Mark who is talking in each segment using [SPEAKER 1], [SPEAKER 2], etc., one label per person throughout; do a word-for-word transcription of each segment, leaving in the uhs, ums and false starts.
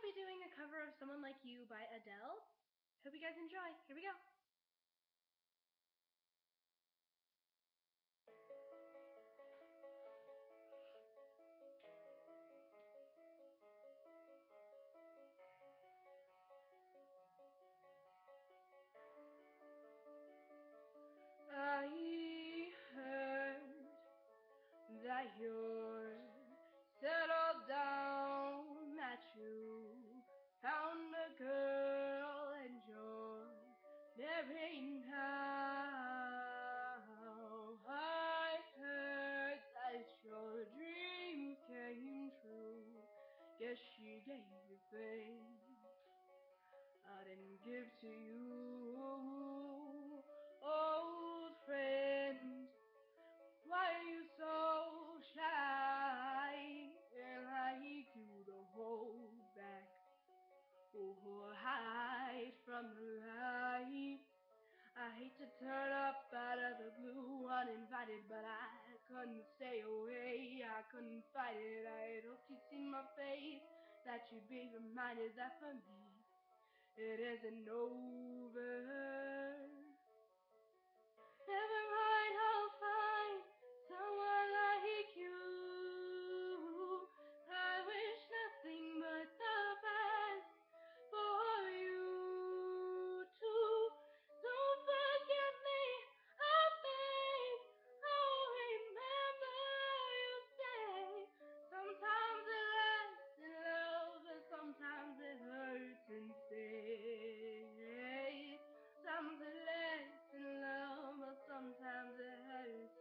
[SPEAKER 1] be doing a cover of Someone Like You by Adele. Hope you guys enjoy. Here we go. I heard that you're settled down, that you found a girl and you're married now. I heard that your dreams came true. Guess she gave you things I didn't give to you. Old friend, why are you so shy? And I need you to hold back or hide from the light. I hate to turn up out of the blue uninvited, but I couldn't stay away. I couldn't fight it. I hoped you'd see my face, that you'd be reminded that for me it isn't over. Never mind, I'll find someone like you. I wish nothing but the best for you too. Don't forget me, I beg. I'll remember you say. Sometimes it lasts in love, but sometimes it hurts instead. Sometimes it lasts in love, but sometimes it hurts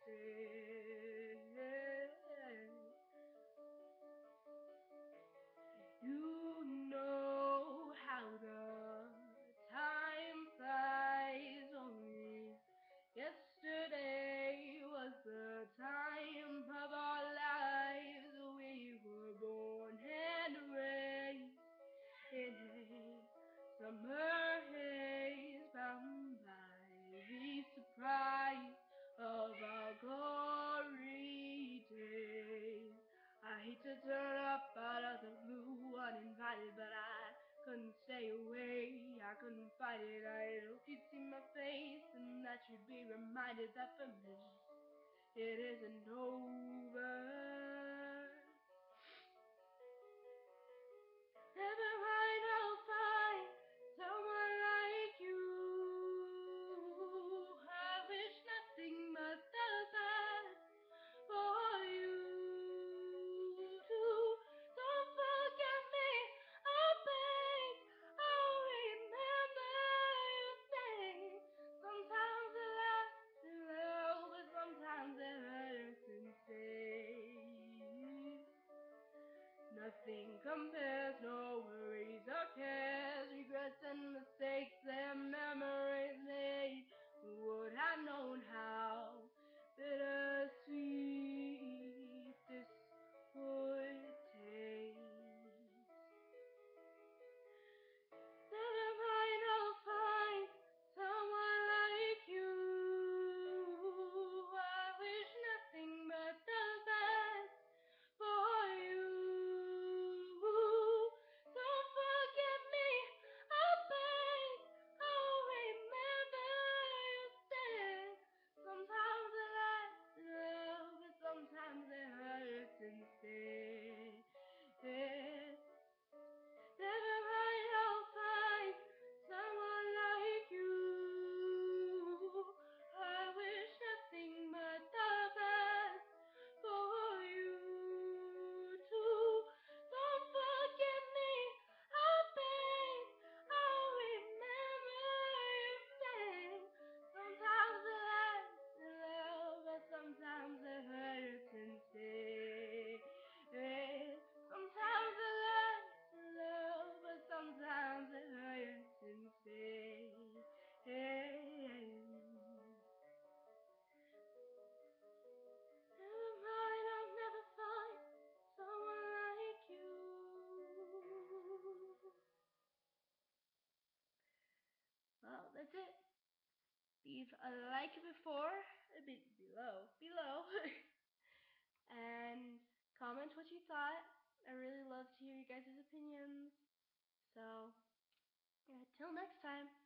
[SPEAKER 1] instead. You know how the time flies. Only yesterday was the time of our lives. We were born and raised in a summer haze, bound by the surprise of our glory days. I hate to turn up out of the blue uninvited, but I couldn't stay away. I couldn't fight it. I hoped you'd see my face and that you'd be reminded that for me it isn't over. Never mind, I'll find someone like you. I wish nothing but the best for you too. Don't forget me, I beg. I'll remember you say. Sometimes it lasts in love, but sometimes it hurts instead. Nothing compares, no worries or cares, regrets and mistakes and memories made. Who would have known how bittersweet this would taste? Never mind, I'll find someone like you. I wish nothing but the best for you. Don't forget me, I beg. I'll remember you said. Sometimes it lasts in love, but sometimes it hurts instead. Never mind, I'll find someone like you. I wish nothing but the best for you too. Don't forget me, I beg. I'll remember you say. Sometimes it lasts in love, but sometimes it hurts instead. Sometimes it lasts in love, but sometimes it hurts instead. Never mind, I'll never find someone like you. Well, that's it. Leave a like before, be below, below, and comment what you thought. I really love to hear you guys' opinions. So, yeah, till next time.